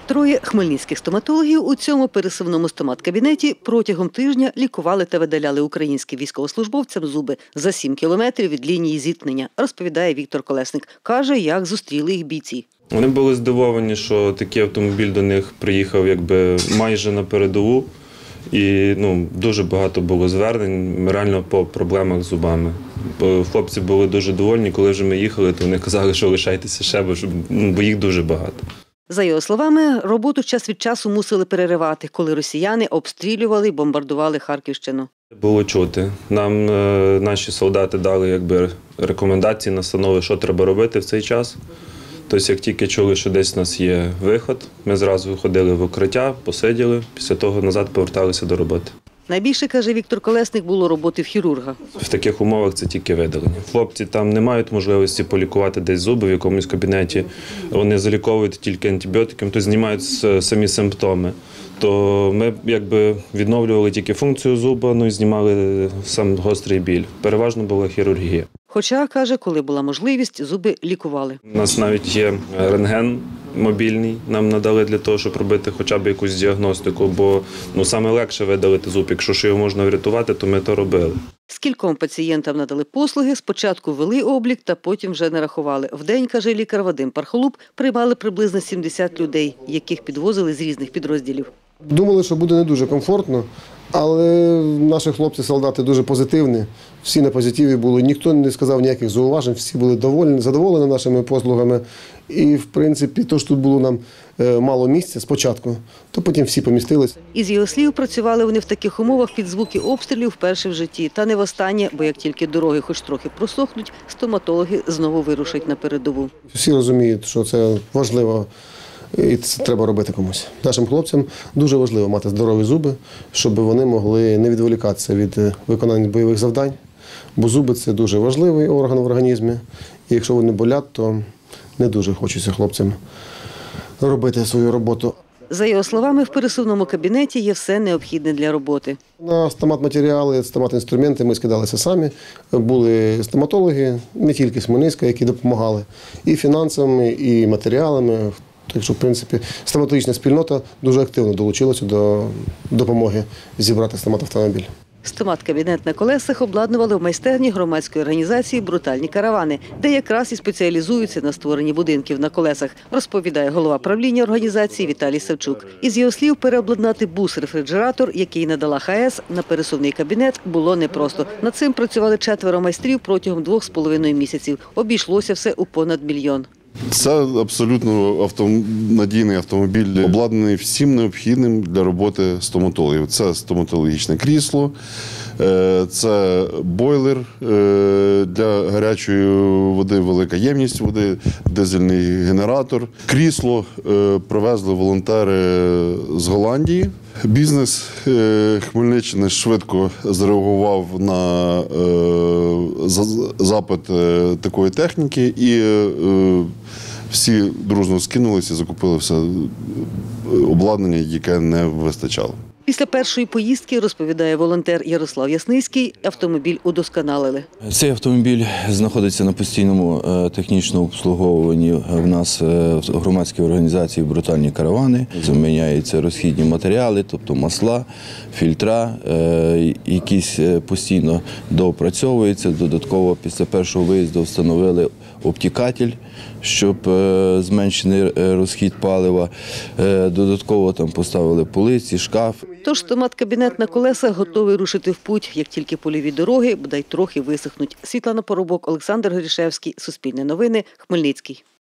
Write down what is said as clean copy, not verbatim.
Троє хмельницьких стоматологів у цьому пересувному стомат-кабінеті протягом тижня лікували та видаляли українським військовослужбовцям зуби за 7 кілометрів від лінії зіткнення, розповідає Віктор Колесник. Каже, як зустріли їх бійці. Вони були здивовані, що такий автомобіль до них приїхав майже на передову. І дуже багато було звернень реально по проблемах з зубами. Хлопці були дуже довольні, коли вже ми їхали, то вони казали, що лишайтеся ще, бо їх дуже багато. За його словами, роботу час від часу мусили переривати, коли росіяни обстрілювали і бомбардували Харківщину. Було чути. Нам наші солдати дали рекомендації, настанови, що треба робити в цей час. Тобто, як тільки чули, що десь у нас є виход, ми зразу ходили в укриття, посиділи, після того назад поверталися до роботи. Найбільше, каже Віктор Колесник, було роботи в хірурга. В таких умовах це тільки видалення. Хлопці там не мають можливості полікувати десь зуби в якомусь кабінеті. Вони заліковують тільки антибіотиками, тобто знімають самі симптоми. То ми відновлювали тільки функцію зуба, і знімали сам гострий біль. Переважно була хірургія. Хоча, каже, коли була можливість, зуби лікували. У нас навіть є рентген мобільний, нам надали для того, щоб робити хоча б якусь діагностику, бо саме легше видалити зуб. Якщо ж його можна врятувати, то ми то робили. Скільком пацієнтам надали послуги, спочатку вели облік, та потім вже не рахували. Вдень, каже лікар Вадим Пархолуб, приймали приблизно 70 людей, яких підвозили з різних підрозділів. Думали, що буде не дуже комфортно, але наші хлопці-солдати дуже позитивні, всі на позитиві були, ніхто не сказав ніяких зауважень, всі були задоволені нашими послугами. І, в принципі, то, що тут було нам мало місця спочатку, то потім всі помістилися. Із його слів, працювали вони в таких умовах під звуки обстрілів вперше в житті. Та не востаннє, бо як тільки дороги хоч трохи просохнуть, стоматологи знову вирушать на передову. Всі розуміють, що це важливо. І це треба робити комусь. Нашим хлопцям дуже важливо мати здорові зуби, щоб вони могли не відволікатися від виконання бойових завдань, бо зуби – це дуже важливий орган в організмі, і якщо вони болять, то не дуже хочеться хлопцям робити свою роботу. За його словами, в пересувному кабінеті є все необхідне для роботи. На стомат-матеріали, стомат-інструменти ми скидалися самі. Були стоматологи, не тільки з Хмельницька, які допомагали і фінансами, і матеріалами. Так що, в принципі, стоматологічна спільнота дуже активно долучилася до допомоги зібрати стомат-автомобіль. Стомат-кабінет на колесах обладнували в майстерні громадської організації «Брутальні каравани», де якраз і спеціалізуються на створенні будинків на колесах, розповідає голова правління організації Віталій Савчук. Із його слів, переобладнати бус-рефрижератор, який надала ХАЕС, на пересувний кабінет було непросто. Над цим працювали 4 майстрів протягом 2,5 місяців. Обійшлося все у понад $1 мільйон. Це абсолютно надійний автомобіль, обладнаний всім необхідним для роботи стоматологів. Це стоматологічне крісло, це бойлер для гарячої води, велика ємність води, дизельний генератор. Крісло привезли волонтери з Голландії. Бізнес Хмельниччини швидко зреагував на запит такої техніки і всі дружно скинулися і закупили все обладнання, яке не вистачало. Після першої поїздки, розповідає волонтер Ярослав Ясницький, автомобіль удосконалили. Цей автомобіль знаходиться на постійному технічному обслуговуванні в нас в громадській організації «Брутальні каравани». Заміняються розхідні матеріали, тобто масла, фільтра, якісь постійно доопрацьовуються. Додатково після першого виїзду встановили обтікатель, щоб зменшити розхід палива. Додатково там поставили полиці, шкаф. Тож стомат-кабінет на колесах готовий рушити в путь, як тільки польові дороги, бодай трохи висохнуть. Світлана Поробок, Олександр Горішевський, Суспільне новини, Хмельницький.